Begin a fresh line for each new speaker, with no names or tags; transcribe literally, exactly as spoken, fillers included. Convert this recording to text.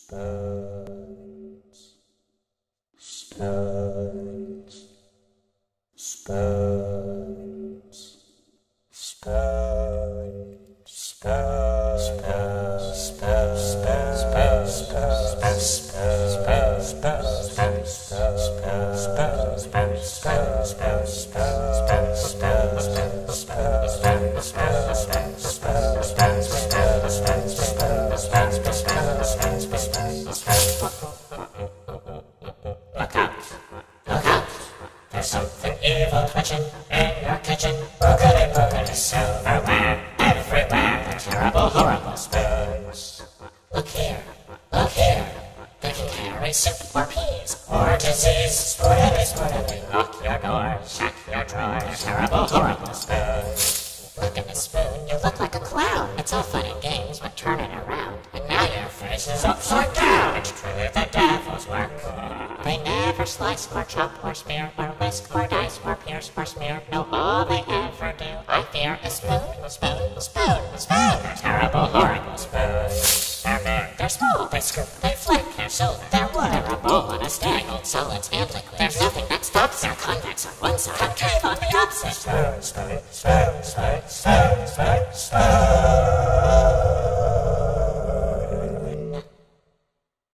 spoons, spoons, spoons, spoons, spoons, spoons, Look out! Look out! There's something evil twitching in your kitchen. Boogity boogity silverware everywhere. The terrible, horrible spoons. Look here! Look here! They can carry soup or peas or disease. Spoonily, spoonily, lock your doors, check your drawers. Terrible, horrible spoons. Look at the spoon, you look like a clown. It's all fun and games, but turn it around, and now your face is upside down. It's truly the devil's work. They never slice or chop or spear or whisk or dice or pierce or smear. No, all they ever do, I fear, is spoon, spoon, spoon, spoon. They're terrible, horrible spoons. They're big, they're small, they scoop, they flick, they're silver, they're wood, they're a bowl on a stick. Old solids and liquid. There's nothing that stops their convex on one side, concave on the opposite. Spoon, spoon, spoon, spoon, spoon, spoon, spoon.